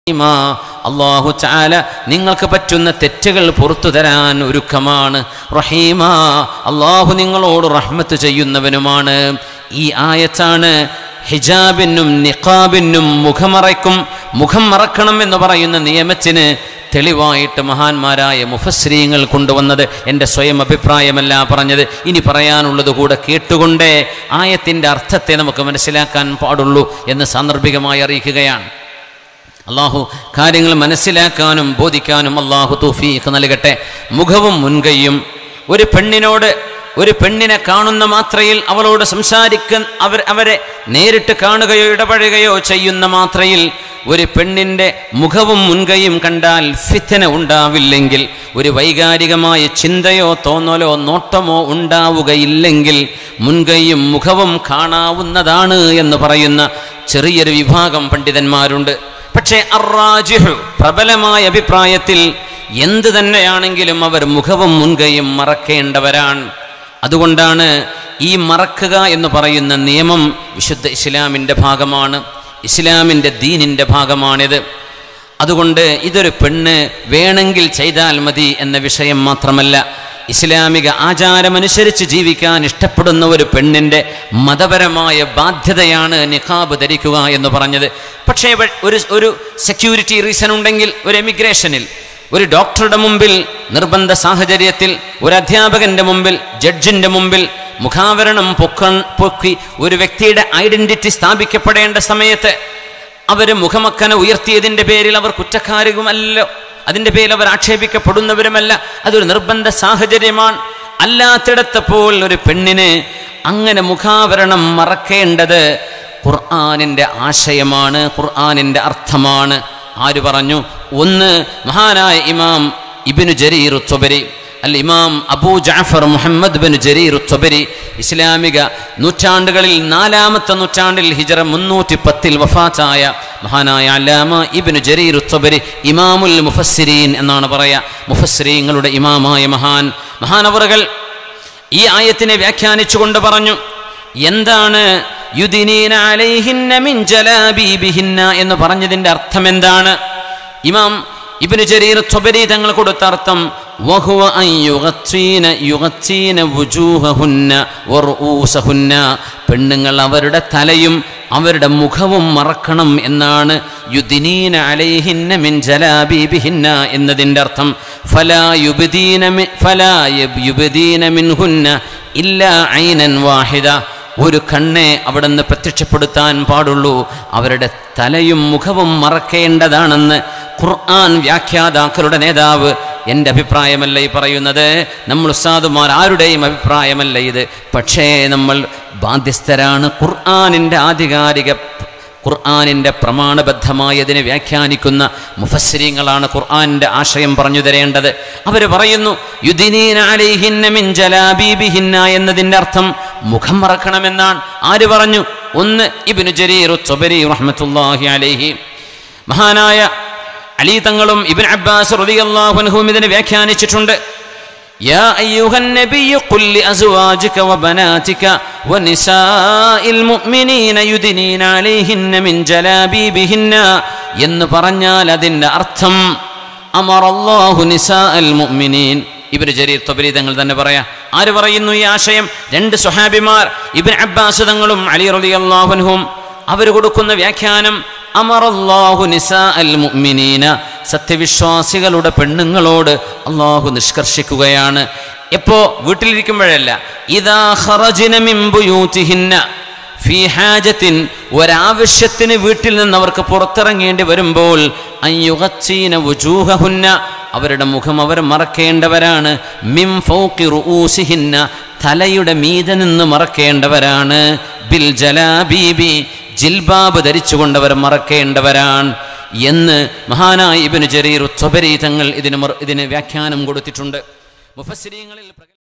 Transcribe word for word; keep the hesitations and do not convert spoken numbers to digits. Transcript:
അല്ലാഹു തആല നിങ്ങൾക്ക് പറ്റുന്ന തെറ്റുകൾ പുറത്തു തരാൻ ഒരുക്കമാണ്. റഹീമ, അല്ലാഹു നിങ്ങളോട് റഹ്മത്ത് ചെയ്യുന്നവനുമാണ്. ഈ ആയത്താണ് ഹിജാബിനും നിഖാബിനും മുഖമറയ്ക്കും മുഖം മറക്കണം എന്ന് പറയുന്ന നിയമത്തിന് തെളിവായിട്ട് മഹാന്മാരായ മുഫസ്സിരീങ്ങൾ കൊണ്ടുവന്നത്. എൻ്റെ സ്വയം അഭിപ്രായമല്ല പറഞ്ഞത്. ഇനി പറയാനുള്ളത് കൂടെ കേട്ടുകൊണ്ടേ ആയത്തിൻ്റെ അർത്ഥത്തെ നമുക്ക് മനസ്സിലാക്കാൻ പാടുള്ളൂ എന്ന് സാന്ദർഭികമായി അറിയിക്കുകയാണ്. അള്ളാഹു കാര്യങ്ങൾ മനസ്സിലാക്കാനും ബോധിക്കാനും അള്ളാഹു തൗഫീഖ് നൽകട്ടെ. മുഖവും മുൻകൈയും ഒരു പെണ്ണിനോട് ഒരു പെണ്ണിനെ കാണുന്ന മാത്രയിൽ അവളോട് സംസാരിക്കുന്ന അവർ അവരെ നേരിട്ട് കാണുകയോ ഇടപഴകുകയോ ചെയ്യുന്ന മാത്രയിൽ ഒരു പെണ്ണിൻ്റെ മുഖവും മുൻകൈയും കണ്ടാൽ ഫിത്ന ഉണ്ടാവില്ലെങ്കിൽ, ഒരു വൈകാരികമായ ചിന്തയോ തോന്നലോ നോട്ടമോ ഉണ്ടാവുകയില്ലെങ്കിൽ മുൻകൈയും മുഖവും കാണാവുന്നതാണ് എന്ന് പറയുന്ന ചെറിയൊരു വിഭാഗം പണ്ഡിതന്മാരുണ്ട്. പക്ഷേ അർറാജിഹ്, പ്രബലമായ അഭിപ്രായത്തിൽ എന്ത് തന്നെയാണെങ്കിലും അവർ മുഖവും മുൻകൈയും മറക്കേണ്ടവരാണ്. അതുകൊണ്ടാണ് ഈ മറക്കുക എന്ന് പറയുന്ന നിയമം വിശുദ്ധ ഇസ്ലാമിൻ്റെ ഭാഗമാണ്, ഇസ്ലാമിൻ്റെ ദീനിൻ്റെ ഭാഗമാണിത്. അതുകൊണ്ട് ഇതൊരു പെണ്ണ് വേണമെങ്കിൽ ചെയ്താൽ മതി എന്ന വിഷയം മാത്രമല്ല, ഇസ്ലാമിക ആചാരമനുസരിച്ച് ജീവിക്കാൻ ഇഷ്ടപ്പെടുന്ന ഒരു പെണ്ണിൻ്റെ മതപരമായ ബാധ്യതയാണ് നിഖാബ് ധരിക്കുക എന്ന് പറഞ്ഞത്. പക്ഷേ ഒരു ഒരു സെക്യൂരിറ്റി റീസൺ ഉണ്ടെങ്കിൽ, ഒരു എമിഗ്രേഷനിൽ, ഒരു ഡോക്ടറുടെ മുമ്പിൽ നിർബന്ധ സാഹചര്യത്തിൽ, ഒരു അധ്യാപകന്റെ മുമ്പിൽ, ജഡ്ജിന്റെ മുമ്പിൽ മുഖാവരണം പൊക്ക പൊക്കി ഒരു വ്യക്തിയുടെ ഐഡന്റിറ്റി സ്ഥാപിക്കപ്പെടേണ്ട സമയത്ത് അവർ മുഖമക്കനെ ഉയർത്തിയതിൻ്റെ പേരിൽ അവർ കുറ്റക്കാരുമല്ലോ, അതിൻ്റെ പേരിൽ അവർ ആക്ഷേപിക്കപ്പെടുന്നവരുമല്ല. അതൊരു നിർബന്ധ സാഹചര്യമാണ്. അല്ലാത്തിടത്തപ്പോൾ ഒരു പെണ്ണിന് അങ്ങനെ മുഖാവരണം മറക്കേണ്ടത് ഖുർആനിൻ്റെ ആശയമാണ്, ഖുർആനിൻ്റെ അർത്ഥമാണ്. ആര് പറഞ്ഞു? ഒന്ന് മഹാനായ ഇമാം ഇബ്നു ജരീർ അത്ത്-തബരി, അൽ ഇമാം അബൂ ജഅഫർ മുഹമ്മദ് ബിൻ ജരീർ അത്ത്-തബരി, ഇസ്ലാമിക നൂറ്റാണ്ടുകളിൽ നാലാമത്തെ നൂറ്റാണ്ടിൽ ഹിജറ മുന്നൂറ്റി പത്തിൽ വഫാത്തായ മഹാനായ അല്ലാമ ഇബ്നു ജരീർ അത്ത്-തബരി, ഇമാമുൽ മുഫസ്സിരീൻ എന്നാണ് പറയാ, മുഫസ്സിരീങ്ങളുടെ ഇമാമായ മഹാൻ. മഹാനവറുകൾ ഈ ആയത്തിനെ വ്യാഖ്യാനിച്ചുകൊണ്ട് പറഞ്ഞു, എന്താണ് യുദിനീന അലൈഹിന്ന മിൻ ജലാബീബിഹിന്ന എന്ന് പറഞ്ഞതിൻ്റെ അർത്ഥം എന്താണ്? ഇമാം ഇബ്നു ജരീർ അത്ത്-തബരി തങ്ങൾ കൊടുത്ത അർത്ഥം വഹുവ അൻ യുഗത്തീന യുഗത്തീന വുജൂഹഹുന്ന വറുഊസഹുന്ന, പെണ്ണുങ്ങൾ അവരുടെ തലയും അവരുടെ മുഖവും മറക്കണം എന്നാണ് യുദിനീന അലൈഹിന്ന മിൻ ജലാബീബിഹിന്ന എന്നതിൻ്റെ അർത്ഥം. ഫലാ യുബ്ദീന ഫലാ യുബ്ദീന മിൻഹുന്ന ഇല്ലാ ഐനൻ വാഹിദ, ഒരു കണ്ണെ അവിടെ നിന്ന് പ്രത്യക്ഷപ്പെടുത്താൻ പാടുള്ളൂ, അവരുടെ തലയും മുഖവും മറക്കേണ്ടതാണെന്ന് ഖുർആൻ വ്യാഖ്യാതാക്കളുടെ നേതാവ്, എൻ്റെ അഭിപ്രായമല്ല ഈ പറയുന്നത്, നമ്മൾ ഉസ്താദുമാർ ആരുടെയും അഭിപ്രായമല്ല ഇത്, പക്ഷേ നമ്മൾ ബാധ്യസ്ഥരാണ്. ഖുർആനിൻ്റെ ആധികാരിക ഖുർആനിൻ്റെ പ്രമാണബദ്ധമായതിനെ വ്യാഖ്യാനിക്കുന്ന മുഫസ്സിരീങ്ങളാണ് ഖുർആനിൻ്റെ ആശയം പറഞ്ഞു തരേണ്ടത്. അവർ പറയുന്നു യുദിനീന അലൈഹിന്ന മിൻ ജലാബീബിഹിന്ന എന്നതിൻ്റെ അർത്ഥം മുഖം മറക്കണമെന്നാണ്. ആര് പറഞ്ഞു? ഒന്ന് ഇബ്നു ജരീർ അത്ത്-തബരി റഹ്മത്തുള്ളാഹി അലൈഹി. മഹാനായ അലി തങ്ങളും ഇബ്നു അബ്ബാസ് റളിയല്ലാഹു അൻഹും ഇതിനെ വ്യാഖ്യാനിച്ചിട്ടുണ്ട്. യാ അയ്യുഹൻ നബിയ്യു ഖുൽ ലിഅസ്വാജിക വബനാതിക വനിസാഇൽ മുഅ്മിനീന യുദ്നീന അലൈഹിന്ന മിൻ ജലാബീബിഹിന്ന എന്ന് പറഞ്ഞാൽ അതിൻ്റെ അർത്ഥം അമറല്ലാഹു നിസാഅൽ മുഅ്മിനീൻ. ഇബ്നു ജരീർ തബരി തങ്ങൾ തന്നെ പറയാം. ആര് പറയുന്നു ഈ ആശയം? രണ്ട് സ്വഹാബിമാർ, ഇബ്നു അബ്ബാസ് തങ്ങളും അലി റളിയല്ലാഹു അൻഹും. അവർ കൊടുക്കുന്ന വ്യാഖ്യാനം അമറല്ലാഹു നിസാഅൽ മുഅ്മിനീന, സത്യവിശ്വാസികളുടെ പെണ്ണുങ്ങളോട് അള്ളാഹു നിഷ്കർഷിക്കുകയാണ്. എപ്പോ? വീട്ടിലിരിക്കുമ്പോഴല്ല. ഇദാ ഖറജ്ന മിൻ ബുയൂതിഹിന്ന ഫീ ഹാജത്തിൻ, ഒരാവശ്യത്തിന് വീട്ടിൽ നിന്ന് അവർക്ക് പുറത്തിറങ്ങേണ്ടി വരുമ്പോൾ അൻ യുഗത്തീന വുജൂഹഹുന്ന, അവരുടെ മുഖം അവർ മറക്കേണ്ടവരാണ്. മിൻ ഫൗഖി റുഊസിഹിന്ന, തലയുടെ മീതെ നിന്ന് മറക്കേണ്ടവരാണ്. ബിൽ ജലാബീബി, ജിൽബാബ് ധരിച്ചുകൊണ്ടവർ മറക്കേണ്ടവരാണ് എന്ന് മഹാനായ ഇബ്നു ജരീർ അത്ത്-തബരി തങ്ങൾ ഇതിന് ഇതിന് വ്യാഖ്യാനം കൊടുത്തിട്ടുണ്ട്. മുഫസ്സിരീങ്ങളിൽ